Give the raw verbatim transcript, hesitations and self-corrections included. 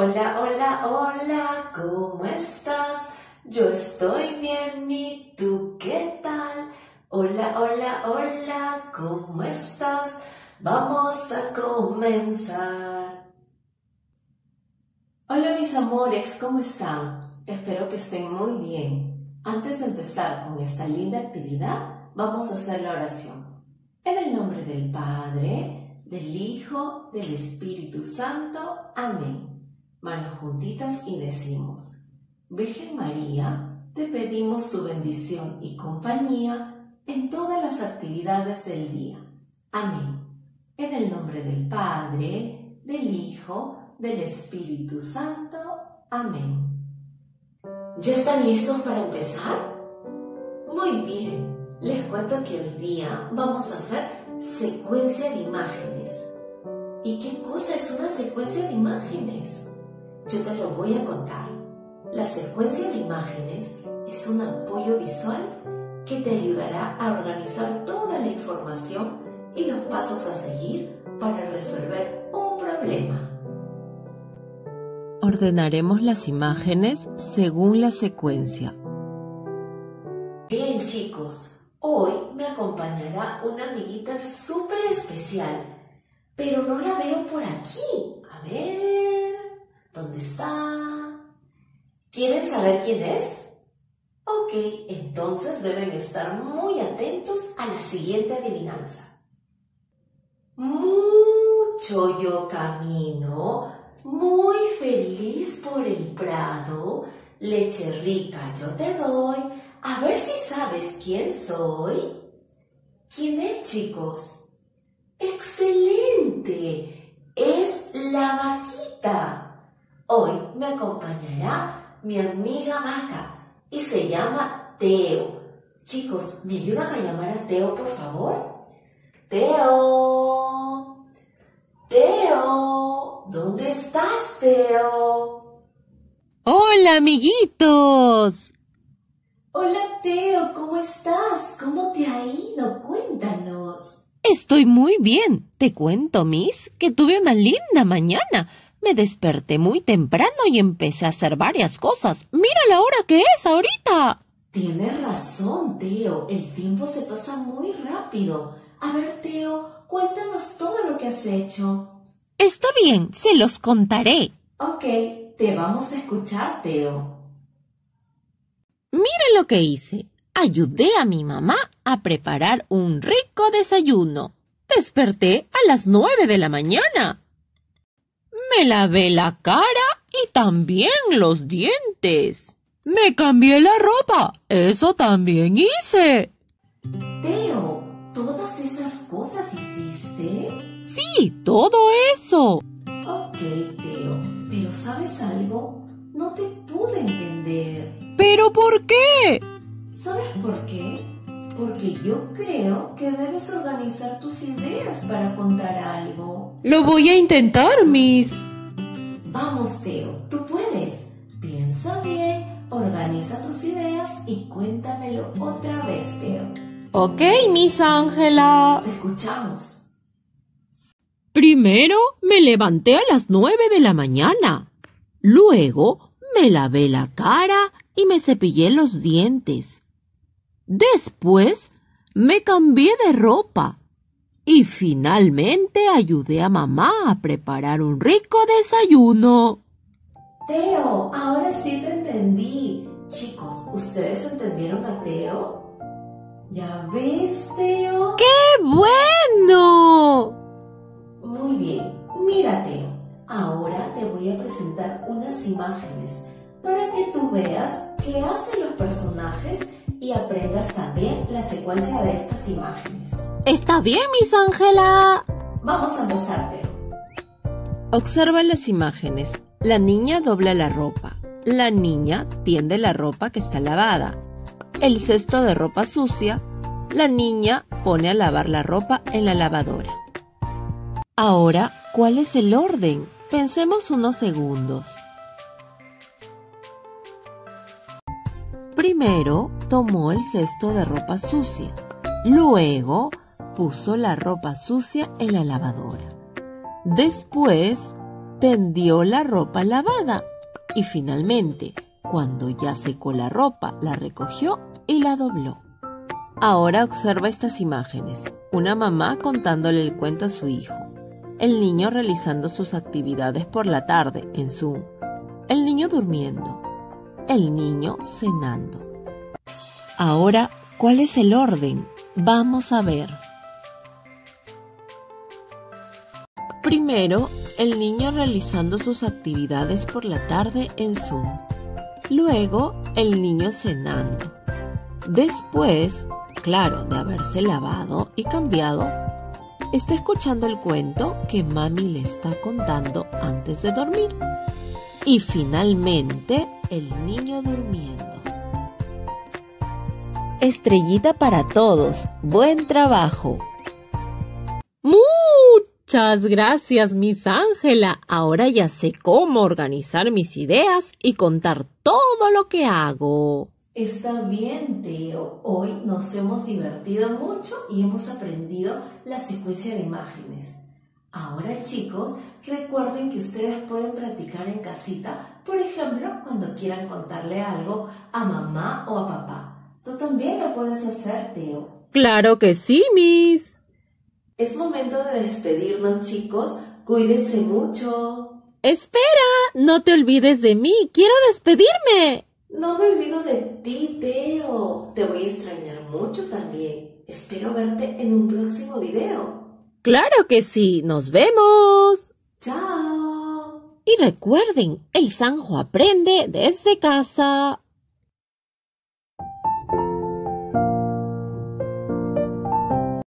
Hola, hola, hola, ¿cómo estás? Yo estoy bien, ¿y tú qué tal? Hola, hola, hola, ¿cómo estás? Vamos a comenzar. Hola mis amores, ¿cómo están? Espero que estén muy bien. Antes de empezar con esta linda actividad, vamos a hacer la oración. En el nombre del Padre, del Hijo, del Espíritu Santo. Amén. Manos juntitas y decimos: Virgen María, te pedimos tu bendición y compañía en todas las actividades del día. Amén. En el nombre del Padre, del Hijo, del Espíritu Santo. Amén. ¿Ya están listos para empezar? Muy bien. Les cuento que hoy día vamos a hacer secuencia de imágenes. ¿Y qué cosa es una secuencia de imágenes? Yo te lo voy a contar. La secuencia de imágenes es un apoyo visual que te ayudará a organizar toda la información y los pasos a seguir para resolver un problema. Ordenaremos las imágenes según la secuencia. Bien, chicos, hoy me acompañará una amiguita súper especial, pero no la veo por aquí. A ver, ¿dónde está? ¿Quieren saber quién es? Ok, entonces deben estar muy atentos a la siguiente adivinanza. Mucho yo camino, muy feliz por el prado, leche rica yo te doy, a ver si sabes quién soy. ¿Quién es, chicos? ¡Excelente! Es la vaquita. Hoy me acompañará mi amiga vaca y se llama Teo. Chicos, ¿me ayudan a llamar a Teo, por favor? Teo, Teo, ¿dónde estás, Teo? ¡Hola, amiguitos! Hola, Teo, ¿cómo estás? ¿Cómo te ha ido? Cuéntanos. Estoy muy bien. Te cuento, Miss, que tuve una linda mañana. Me desperté muy temprano y empecé a hacer varias cosas. ¡Mira la hora que es ahorita! Tienes razón, Teo. El tiempo se pasa muy rápido. A ver, Teo, cuéntanos todo lo que has hecho. Está bien, se los contaré. Ok, te vamos a escuchar, Teo. Mira lo que hice. Ayudé a mi mamá a preparar un rico desayuno. Desperté a las nueve de la mañana. Me lavé la cara y también los dientes. Me cambié la ropa. Eso también hice. Teo, ¿todas esas cosas hiciste? Sí, todo eso. Ok, Teo, pero ¿sabes algo? No te pude entender. ¿Pero por qué? ¿Sabes por qué? Porque yo creo que debes organizar tus ideas para contar algo. Lo voy a intentar, Miss. Vamos, Teo, tú puedes. Piensa bien, organiza tus ideas y cuéntamelo otra vez, Teo. Ok, Miss Ángela. Te escuchamos. Primero me levanté a las nueve de la mañana. Luego me lavé la cara y me cepillé los dientes. Después me cambié de ropa y finalmente ayudé a mamá a preparar un rico desayuno. Teo, ahora sí te entendí. Chicos, ¿ustedes entendieron a Teo? ¿Ya ves, Teo? ¡Qué bueno! Muy bien, mira, Teo. Ahora te voy a presentar unas imágenes para que tú veas qué hacen los personajes y aprendas también la secuencia de estas imágenes. Está bien, Miss Ángela. Vamos a empezar, Teo. Observa las imágenes. La niña dobla la ropa. La niña tiende la ropa que está lavada. El cesto de ropa sucia. La niña pone a lavar la ropa en la lavadora. Ahora, ¿cuál es el orden? Pensemos unos segundos. Primero, tomó el cesto de ropa sucia. Luego, puso la ropa sucia en la lavadora. Después, tendió la ropa lavada y finalmente, cuando ya secó la ropa, la recogió y la dobló. Ahora observa estas imágenes. Una mamá contándole el cuento a su hijo. El niño realizando sus actividades por la tarde en Zoom. El niño durmiendo. El niño cenando. Ahora, ¿cuál es el orden? Vamos a ver. Primero, el niño realizando sus actividades por la tarde en Zoom. Luego, el niño cenando. Después, claro, de haberse lavado y cambiado, está escuchando el cuento que mami le está contando antes de dormir. Y finalmente, el niño durmiendo. Estrellita para todos. Buen trabajo. Muchas gracias, Miss Ángela. Ahora ya sé cómo organizar mis ideas y contar todo lo que hago. Está bien, Teo. Hoy nos hemos divertido mucho y hemos aprendido la secuencia de imágenes. Ahora, chicos, recuerden que ustedes pueden practicar en casita, por ejemplo, cuando quieran contarle algo a mamá o a papá. Tú también lo puedes hacer, Teo. ¡Claro que sí, Miss! Es momento de despedirnos, chicos. Cuídense mucho. ¡Espera! No te olvides de mí. ¡Quiero despedirme! No me olvido de ti, Teo. Te voy a extrañar mucho también. Espero verte en un próximo video. ¡Claro que sí! ¡Nos vemos! ¡Chao! Y recuerden, el Sanjo aprende desde casa.